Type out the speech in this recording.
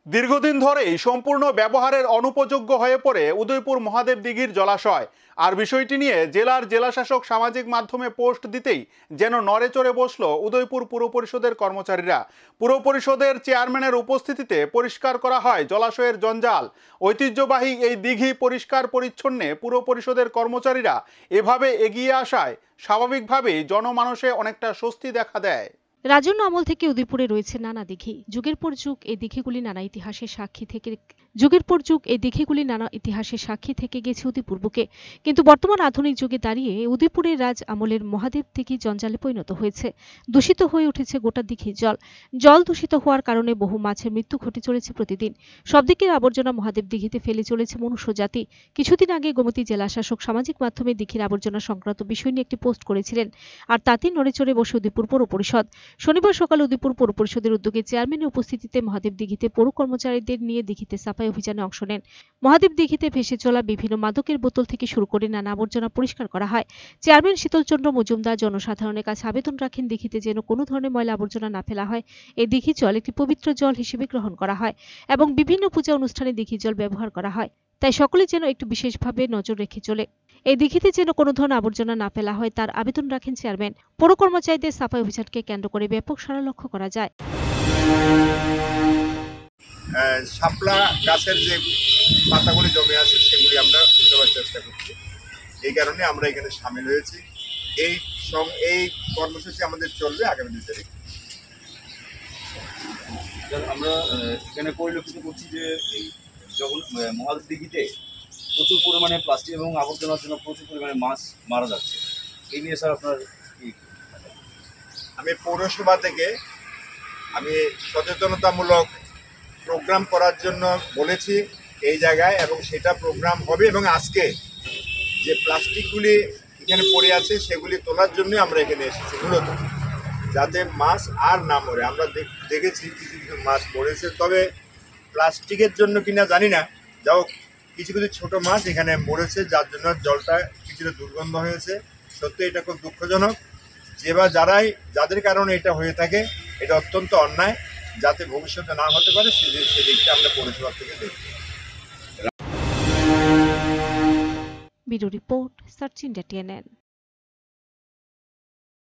দীর্ঘদিন ধরেই সম্পূর্ণ ব্যবহারের অনুপযোগ্য হয়ে পড়ে উদয়পুর মহাদেব দিঘির জলাশয়। আর বিষয়টি নিয়ে জেলার জেলাশাসক সামাজিক মাধ্যমে পোস্ট দিতেই যেন নড়েচড়ে বসল উদয়পুর পুর পরিষদের কর্মচারীরা। পুর পরিষদের চেয়ারম্যানের উপস্থিতিতে পরিষ্কার করা হয় জলাশয়ের জঞ্জাল। ঐতিহ্যবাহী এই দিঘি পরিষ্কার পরিচ্ছন্নে পুর পরিষদের কর্মচারীরা এভাবে এগিয়ে আসায় স্বাভাবিকভাবেই জনমানসে অনেকটা স্বস্তি দেখা দেয়। রাজন্য আমল থেকে উদয়পুরে রয়েছে নানা দিঘি। যুগের পর যুগ এই দিঘিগুলি নানা ইতিহাসের সাক্ষী থেকে গেছে উদয়পুর বুকে। কিন্তু বর্তমান আধুনিক যুগে দাঁড়িয়ে উদয়পুরের রাজ আমলের মহাদেব দিঘি জঞ্জালে পরিণত হয়েছে। দূষিত হয়ে উঠেছে গোটা দিঘির জল দূষিত হওয়ার কারণে বহু মাছের মৃত্যু ঘটে চলেছে প্রতিদিন। সব দিকের আবর্জনা মহাদেব দিঘিতে ফেলে চলেছে মনুষ্য জাতি। কিছুদিন আগে গোমতী জেলা শাসক সামাজিক মাধ্যমে দিঘির আবর্জনা সংক্রান্ত বিষয় নিয়ে একটি পোস্ট করেছিলেন। আর তাতেই নড়েচড়ে বসে উদয়পুর পৌর পরিষদ। শনিবার সকালে উদয়পুর পৌর পরিষদের উদ্যোগে চেয়ারম্যানের উপস্থিতিতে মহাদেব দিঘিতে পৌর কর্মচারীদের নিয়ে দিঘিতে সাফাই অভিযানে অংশ নেন। মহাদেব দিঘিতে ভেসে চলা বিভিন্ন মাদকের বোতল থেকে শুরু করে নানা আবর্জনা পরিষ্কার করা হয়। চেয়ারম্যান শীতলচন্দ্র মজুমদার জনসাধারণের কাছে আবেদন রাখেন দিঘিতে যেন কোনো ধরনের ময়লা আবর্জনা না ফেলা হয়। এই দিঘি জল একটি পবিত্র জল হিসেবে গ্রহণ করা হয় এবং বিভিন্ন পূজা অনুষ্ঠানে দিঘি জল ব্যবহার করা হয়। তাই সকলে যেন একটু বিশেষভাবে নজর রেখে চলে। এই দিঘিতে যেন কোনো ধরনের আবর্জনা না ফেলা হয় তার আবেদন রাখেন চেয়ারম্যান। পৌর কর্মচারীদের সাফাই অভিযানকে কেন্দ্র করে ব্যাপক সাড়া লক্ষ্য করা যায়। শাপলা গাছের যে পাতাগুলি জমে আছে সেগুলি আমরা উঠাবার চেষ্টা করছি। এই কারণে আমরা এখানে সামিল হয়েছি। এই কর্মসূচি আমাদের চলবে আগামী 2 তারিখ। আমরা এখানে পরিলক্ষিত করছি যে এই যখন মহাদেব দিঘিতে প্রচুর পরিমাণে প্লাস্টিক এবং আবর্জনার জন্য প্রচুর পরিমাণে মাছ মারা যাচ্ছে। এই নিয়ে স্যার আপনার কি? আমি পৌরসভা থেকে সচেতনতামূলক প্রোগ্রাম করার জন্য বলেছি এই জায়গায়, এবং সেটা প্রোগ্রাম হবে। এবং আজকে যে প্লাস্টিকগুলি এখানে পড়ে আছে সেগুলি তোলার জন্যই আমরা এখানে এসেছি, মূলত যাতে মাছ আর না মরে। আমরা দেখেছি কিছু কিছু মাছ মরেছে, তবে প্লাস্টিকের জন্য কিনা জানি না। যাও কিছু কিছু ছোটো মাছ এখানে মরেছে, যার জন্য জলটা কিছুটা দুর্গন্ধ হয়েছে। সত্যি এটা খুব দুঃখজনক। যাদের কারণে এটা হয়ে থাকে, এটা অত্যন্ত অন্যায়। যাতে ভবিষ্যতে না হতে পারে সেদিকটা আমরা পৌরসভা থেকে দেখি। Bureau report, search India TNN।